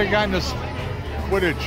have gotten this footage.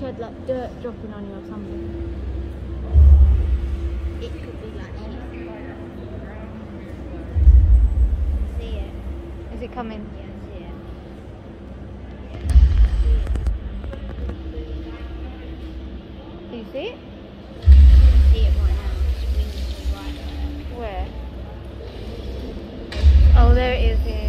you had like dirt dropping on you or something. It could be like here. See it? Is it coming? Yeah, see it. Do you see it? See it right now. It's winging right there. Where? Oh, there it is. Yeah.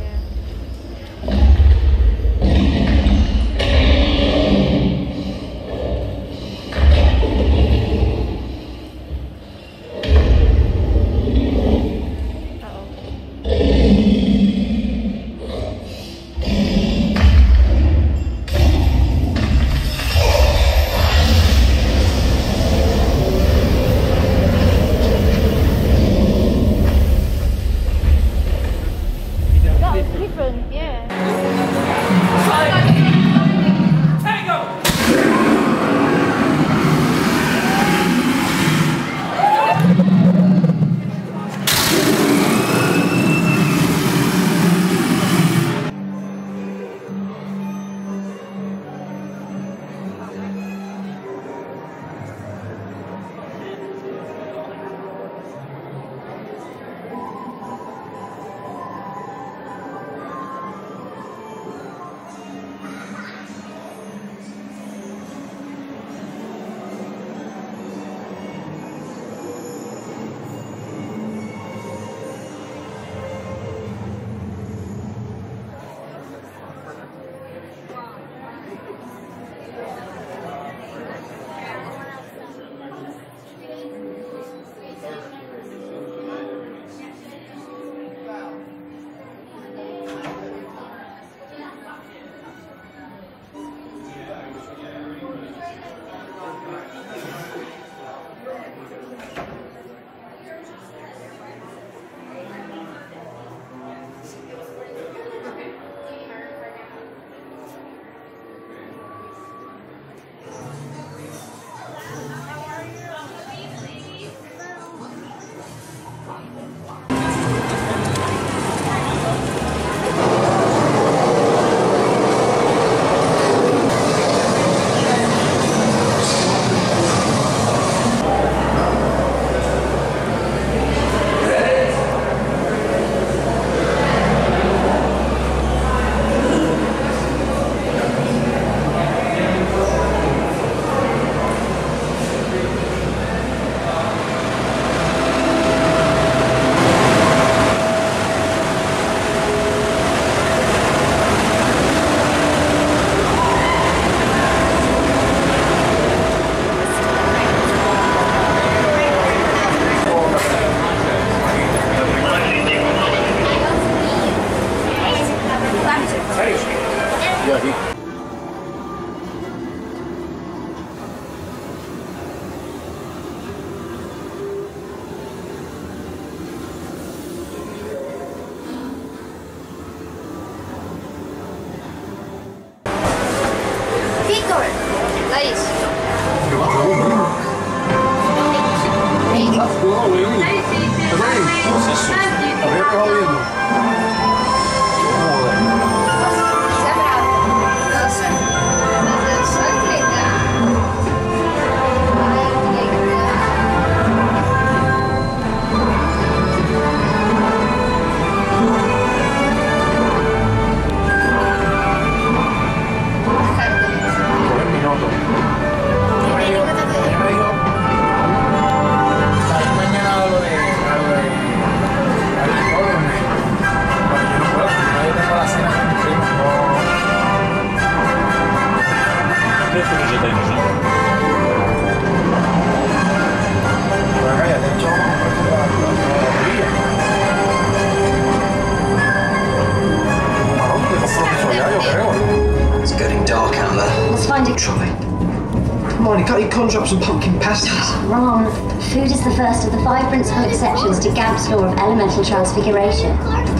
Come on, you can't eat contracts and pumpkin pasties. Wrong. Food is the first of the 5 principal exceptions to Gamp's law of elemental transfiguration.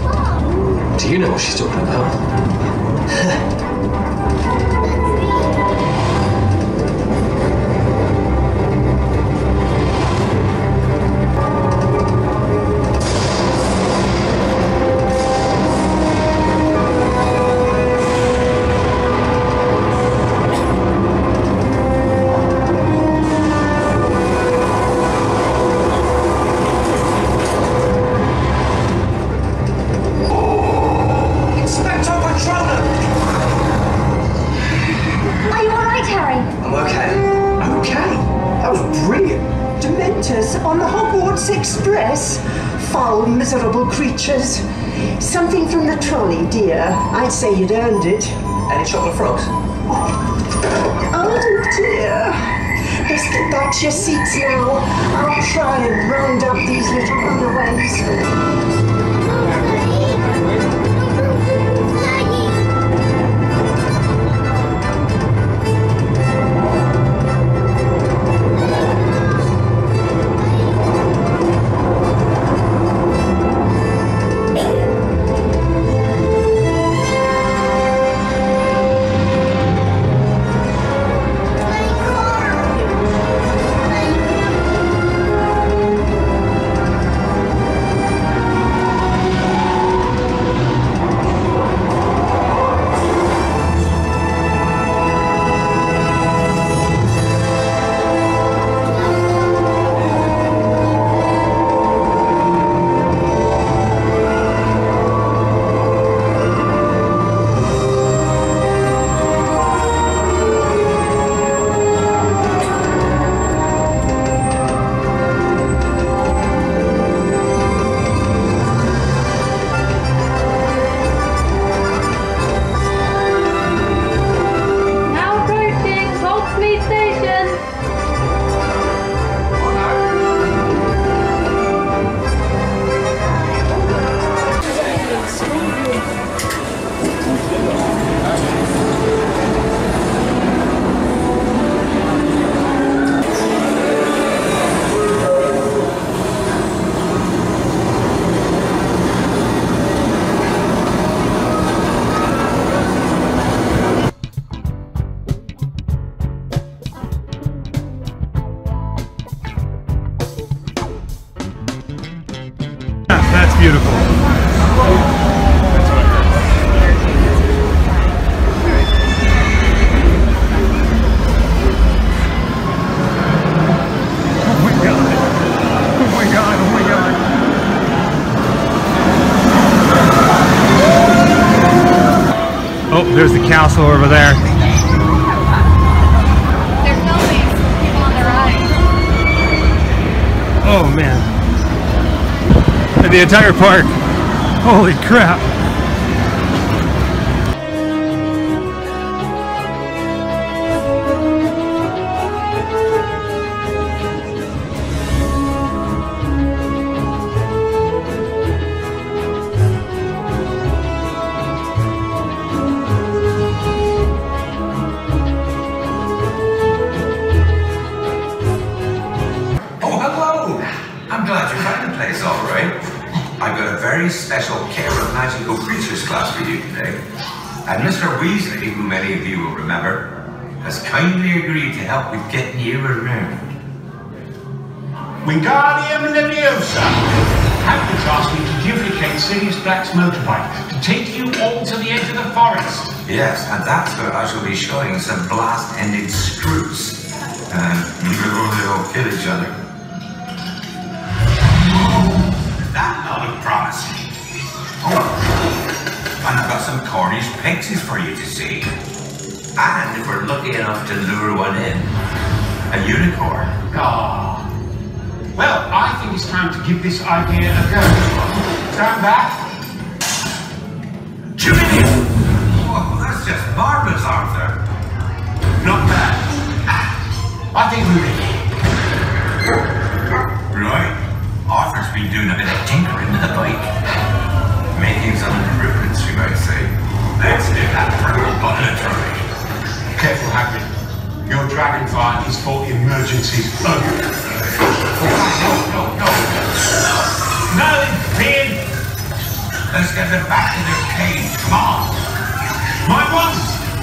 Do you know what she's talking about? visitors on the Hogwarts Express. Foul, miserable creatures. Something from the trolley, dear. I'd say you'd earned it. Any chocolate frogs? Oh, dear. Let's get back to your seats now. I'll try and round up these little runaways. That's beautiful. Oh my god. Oh my god, oh my god. Oh, there's the castle over there. They're filming people on the ride. Oh man. And the entire park. Holy crap. I'm glad you found the place all right. I've got a very special Care of Magical Creatures class for you today. And Mr. Weasley, who many of you will remember, has kindly agreed to help with getting you around. Wingardium Leviosa! Hagrid asked me to duplicate Sirius Black's motorbike to take you all to the edge of the forest. Yes, and that's where I shall be showing some blast-ended screws. They'll kill each other. That not look promising. Oh, and I've got some Cornish pixies for you to see. And if we're lucky enough to lure one in, a unicorn. Ah. Well, I think it's time to give this idea a go. Stand back. Jiminy! Oh, that's just marvelous, Arthur. Not bad. I think we're ready. Right. Arthur's been doing a bit of tinkering with the bike. Making some improvements, you might say. Let's do that for a budgetary. Careful, Hagrid. Your dragonfire is for emergencies only. No. No, Finn! Let's get them back to their cage. Come on. My one!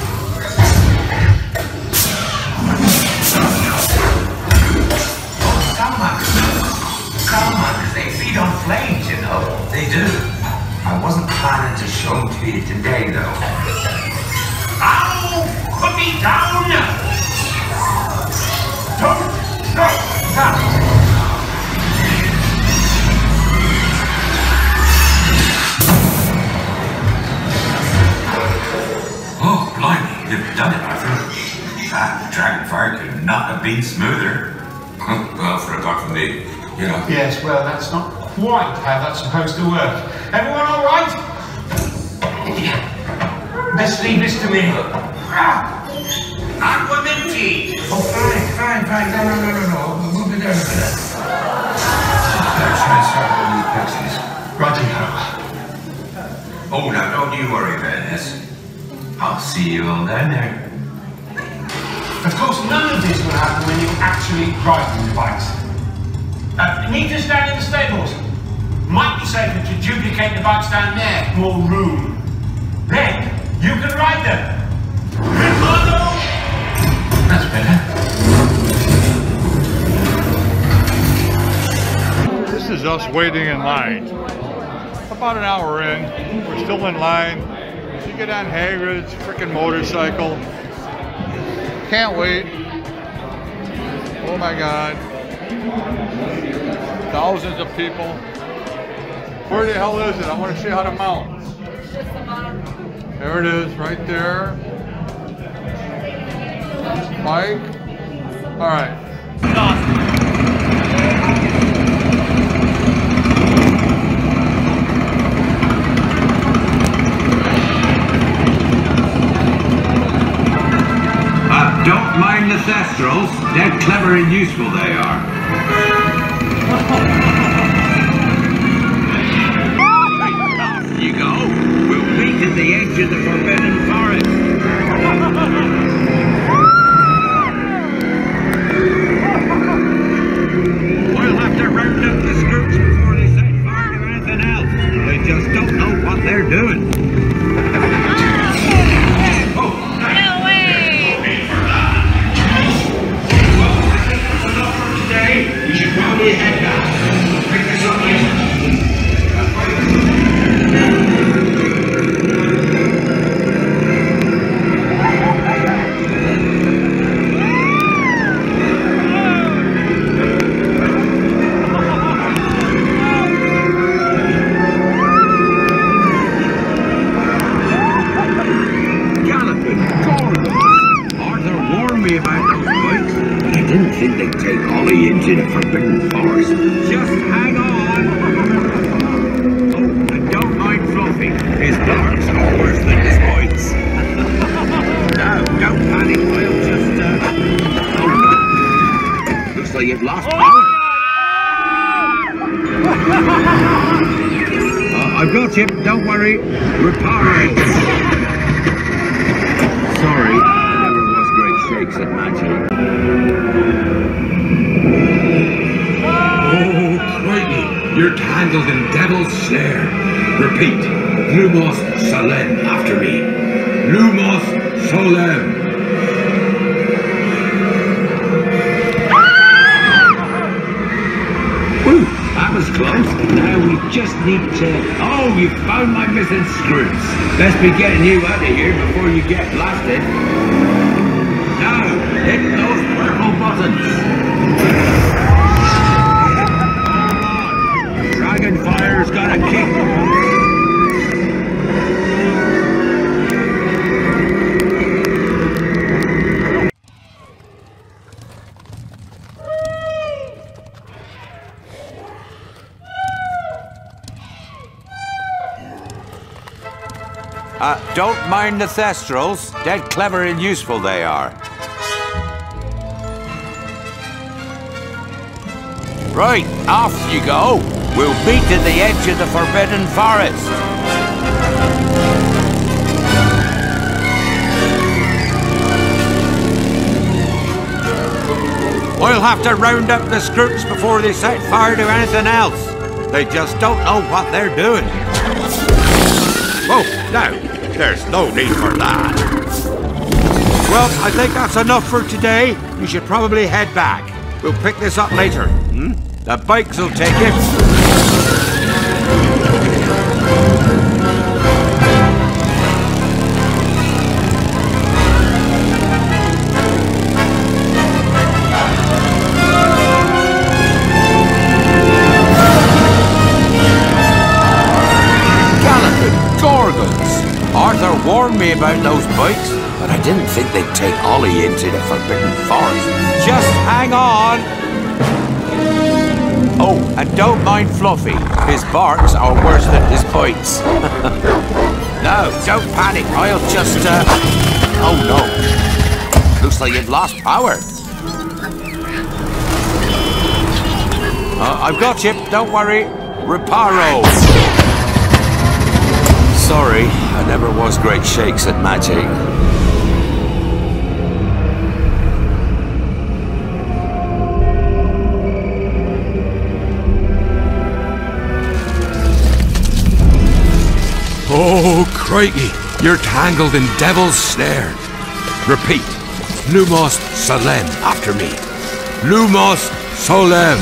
Salamanders, they feed on flames, you know. They do. I wasn't planning to show them to you today, though. Ow! Put me down! Don't! Oh, blimey, you've done it, Arthur. That dragonfire could not have been smoother. Well, apart from me, you know. Yes, well, that's not quite how that's supposed to work. Everyone all right? Let's leave this to me. Aquamenti! Oh, fine. No. Move it down a minute. Try and start with the taxis. Righty-ho. Oh, now don't you worry about this. I'll see you all down there. Of course, none of this will happen when you're actually riding the bikes. Meet us down in the stables. Might be safer to duplicate the bikes down there. More room. Then, you can ride them. Ricardo! That's better. This is us waiting in line. About an hour in, we're still in line to get on Hagrid's freaking motorcycle. Can't wait. Oh my God. Thousands of people. Where the hell is it? I want to see how to mount. There it is, right there. Mike. All right. Don't mind the Thestrals. They're clever and useful, they are. Off you go. We'll meet at the edge of the Forbidden Forest. We'll have to round up the scouts before they set fire to anything else. They just don't know what they're doing. We should probably head back. Pick this up later. Galloping, Gordon. Arthur warned me about those bikes. I didn't think they'd take Ollie into the Forbidden Forest. Just hang on. Oh, and don't mind Fluffy. His barks are worse than his bites. No, don't panic. We'll just, Oh, no. Looks like you've lost power. I've got you. Don't worry. We're powering. Sorry. Never was great shakes at magic. You're tangled in devil's snare. Repeat. Lumos Solem after me. Lumos Solem. Whew, that was close. Now we just need to... Oh, you found my missing screws. Best be getting you out of here before you get blasted. Now, hit those purple buttons. Dragonfire's got a kick. Don't mind the Thestrals. Dead clever and useful they are. Right, off you go. We'll meet at the edge of the Forbidden Forest. We'll have to round up the scouts before they set fire to anything else. They just don't know what they're doing. Oh, no, there's no need for that. Well, I think that's enough for today. You should probably head back. We'll pick this up later. The bikes will take it. Arthur warned me about those bikes, but I didn't think they'd take Ollie into the Forbidden Forest. Just hang on. Oh, and don't mind Fluffy. His barks are worse than his bites. No, don't panic. I'll just, Oh, no. Looks like you've lost power. I've got you. Don't worry. Reparo. Sorry, I never was great shakes at magic. Oh, crikey, you're tangled in Devil's Snare. Repeat, Lumos Solem after me. Lumos Solem.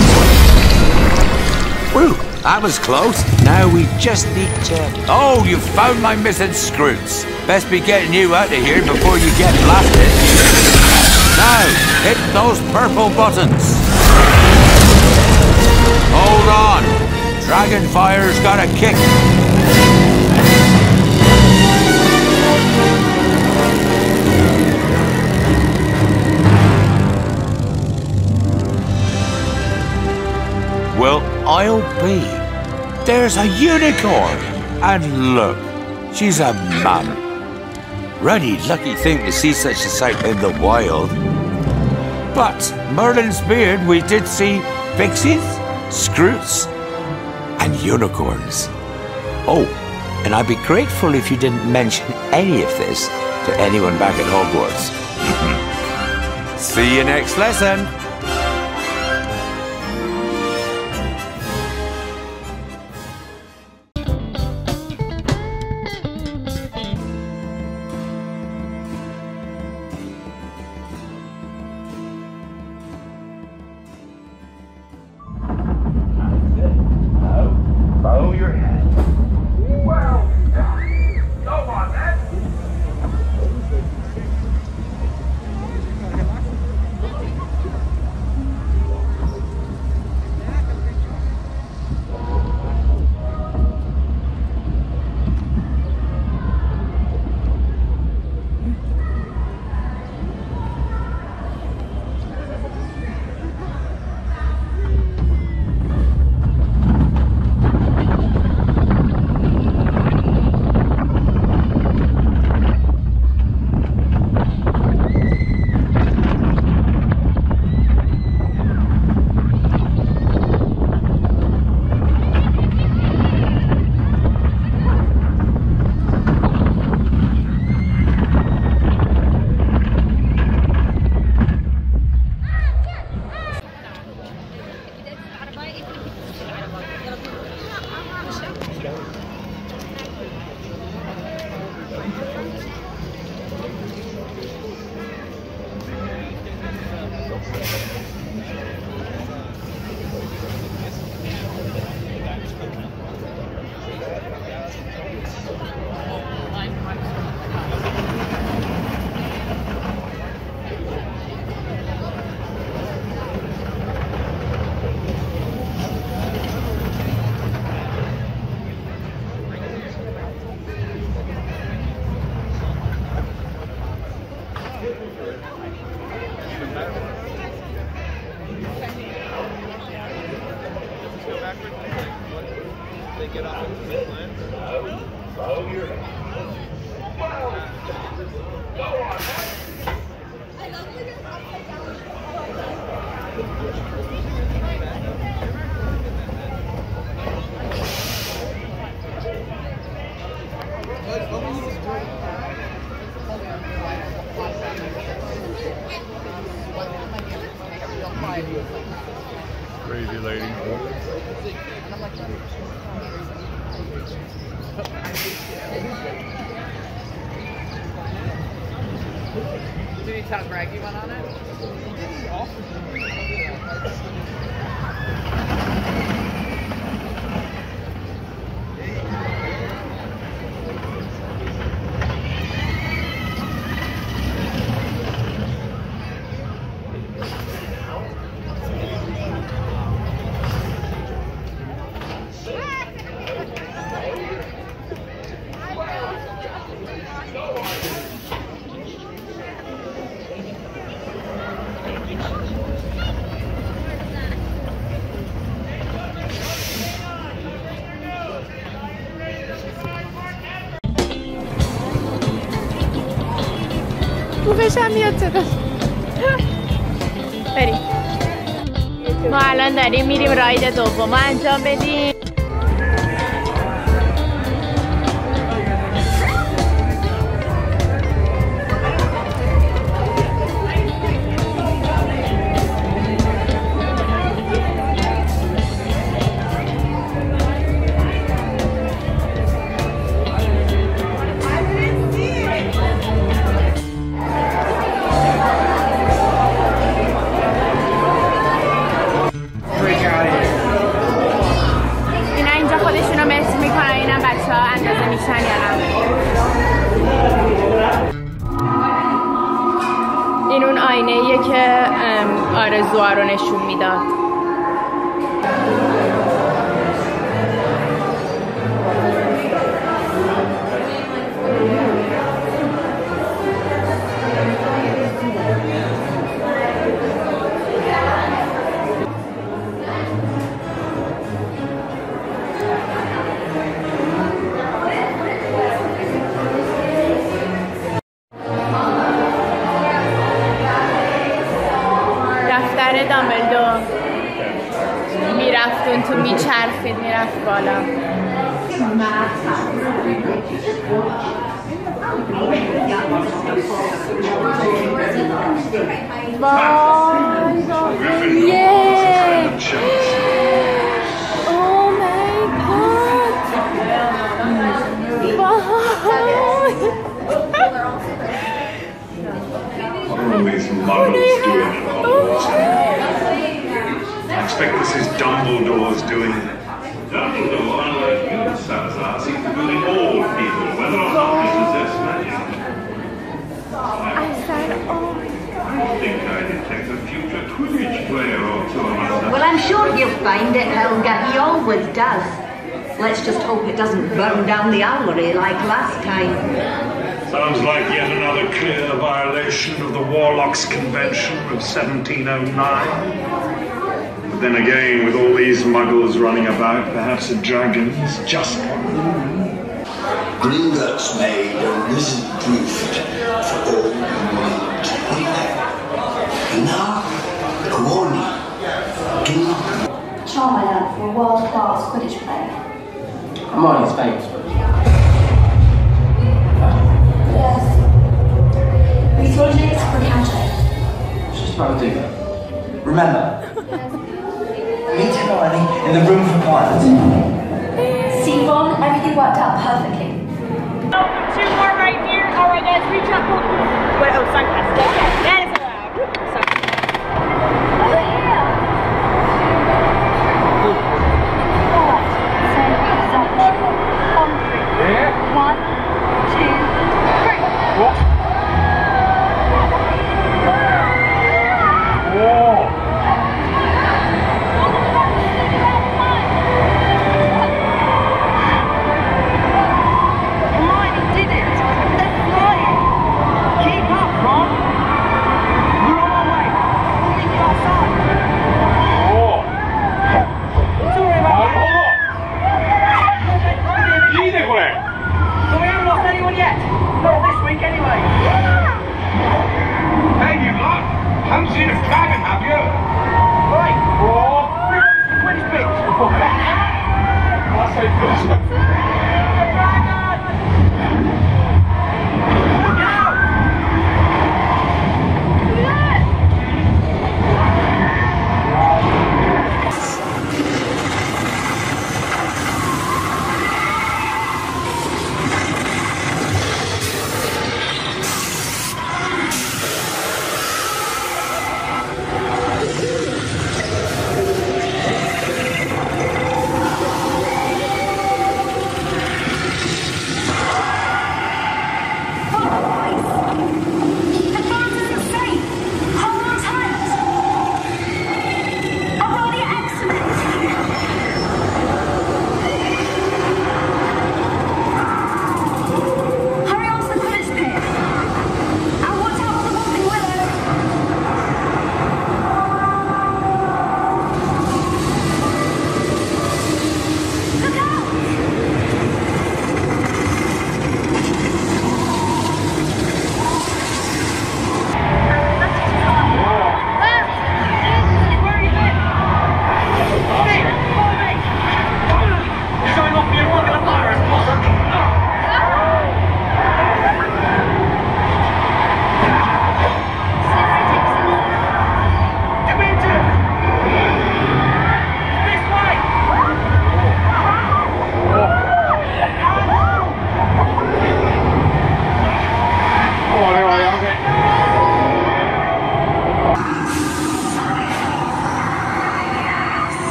Whew, that was close. Now we just need to... Oh, you found my missing scroots. Best be getting you out of here before you get blasted. Now, hit those purple buttons. Hold on. Dragonfire's got a kick. Well, I'll be. There's a unicorn. And look, she's a mum. Ruddy lucky thing to see such a sight in the wild. But Merlin's beard, we did see pixies, scroots, and unicorns. Oh, and I'd be grateful if you didn't mention any of this to anyone back at Hogwarts. See you next lesson. Bow your head. Well done. Go on then. Crazy lady. Did you tell Greg you went on it? خوشم میاد صدا. بریم. ما الان داریم میریم راید دوم انجام بدیم. این اون آینه‌ایه که آرزوها رو نشون میداد. دامبلدور میرفتون تو میچرخید میرفت بالا. I expect this is Dumbledore's doing. Dumbledore, unlike you, Salazar, seems to believe all people, whether or not they possess magic. I think I detect a future Quidditch player or two among us. Well, I'm sure you'll find it, Helga. He always does. Let's just hope it doesn't burn down the owlery like last time. Sounds like yet another clear violation of the Warlocks Convention of 1709. But then again, with all these muggles running about, perhaps a dragon's just one. Gringotts made a wizard-proofed for all the world to hear. And now, a warning. Do not... Charm I learned from a world-class Quidditch player. Hermione's famous for it. Yes. We told you it's for counting. It's just about to do that. Remember, meet Hermione in the room for quiet. See, Ron, everything worked out perfectly. Two more right here. All right, guys, reach up. Wait, oh, sunglasses. Okay, that is allowed. Over here. Alright, so exactly. On three. Yeah. 1, 2, 3. What? Whoa! Hermione did it. They're flying. Keep up, Ron.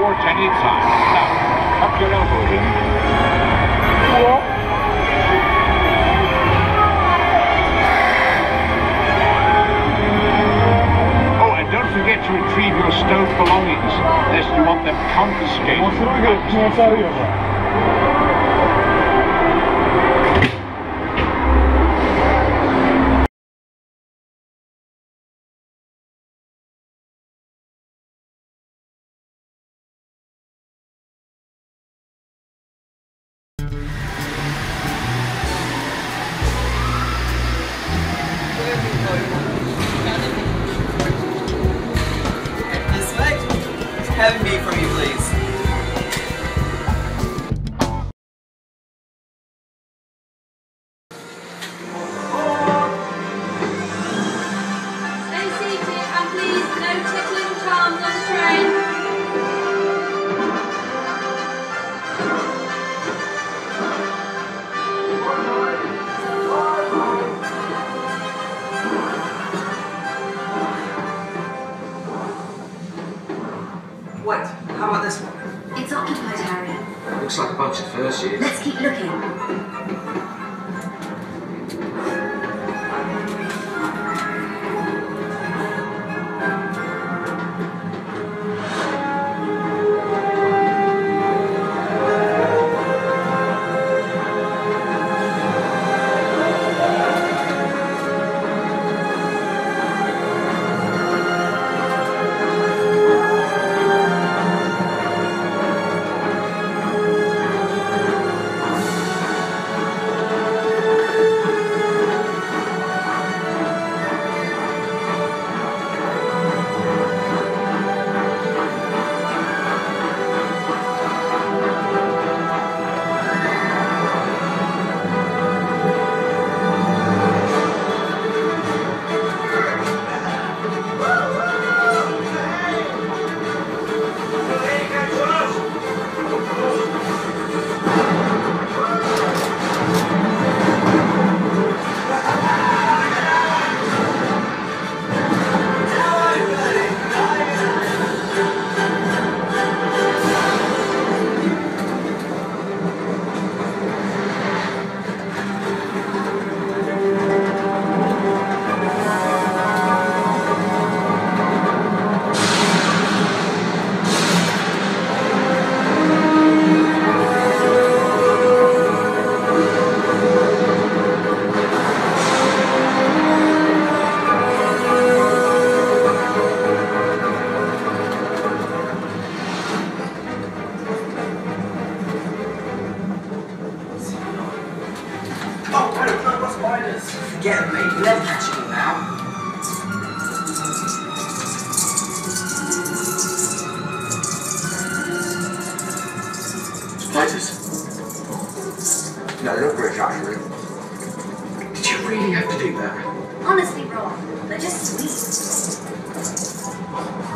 porch any time. Now, tuck your elbows in. Oh, and don't forget to retrieve your stove belongings, lest you want them confiscated. This way. Have me from you, please. Stay seated and please no tickling charms on the train. Wait, how about this one? It's occupied, Harry. Looks like a bunch of first years. Let's keep looking. Forget me, you'll never catch them now. Spiders. No, they're not British, actually. Did you really have to do that? Honestly, Rob, they're just sweet.